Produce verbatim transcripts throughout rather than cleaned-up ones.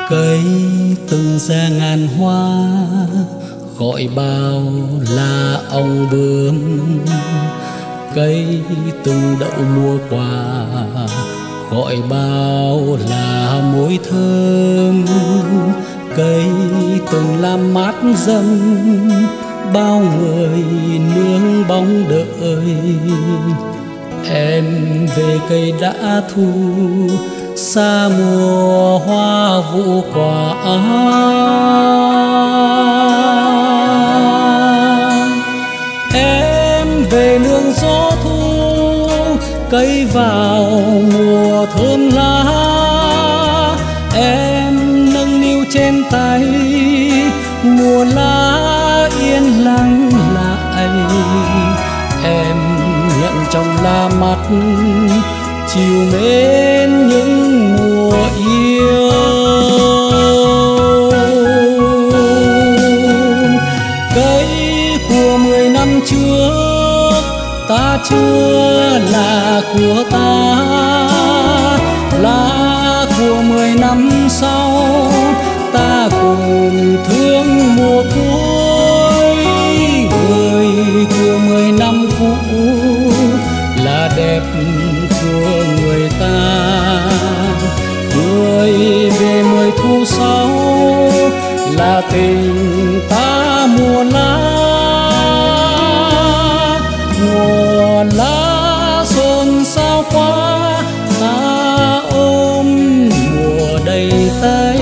Cây từng ra ngàn hoa, gọi bao là ông bướm. Cây từng đậu mùa qua, gọi bao là mối thơm. Cây từng làm mát dâm, bao người nương bóng đợi. Em về cây đã thu, xa mùa hoa vụ quả. Em về nương gió thu, cây vào mùa thơm lá. Em nâng niu trên tay, mùa lá yên lặng lại. Em nhận trong lá mắt, chiều mến những mùa yêu. Cây của mười năm trước ta chưa là của ta, lá của mười năm sau ta cùng thương mùa cuối. Người của mười năm cũ là đẹp của người ta, người về mười thu sau là tình ta mùa lá. Mùa lá xôn xao quá, ta ôm mùa đầy tay.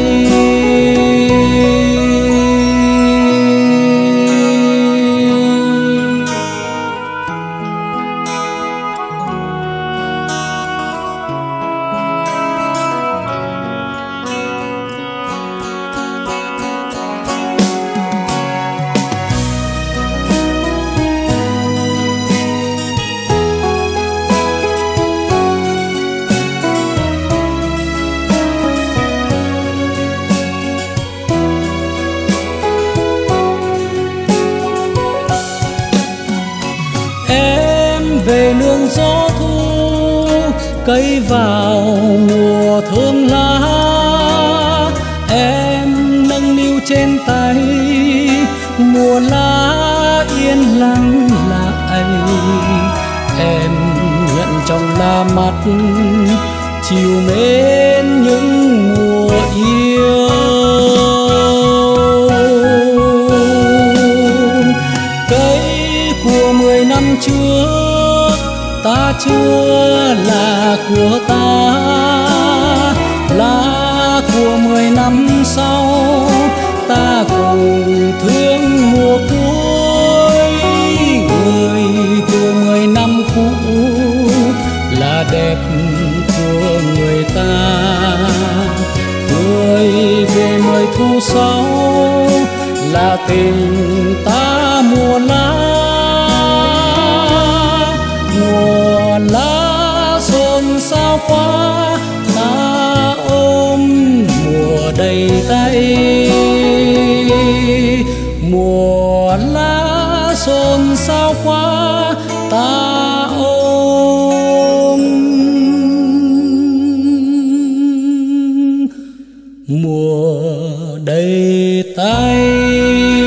Về nương gió thu, cây vào mùa thơm lá. Em nâng niu trên tay, mùa lá yên lặng lại. Em nhận trong lá mắt, chiều mến những mùa yêu. Cây của mười năm trước ta chưa là của ta, lá của mười năm sau ta cùng thương mùa cuối. Người của mười năm cũ là đẹp của người ta, người về mười thu sau là tình ta mùa lá. Mùa lá xôn xao quá, ta ôm mùa đầy tay. Mùa lá xôn xao quá, ta ôm mùa đầy tay.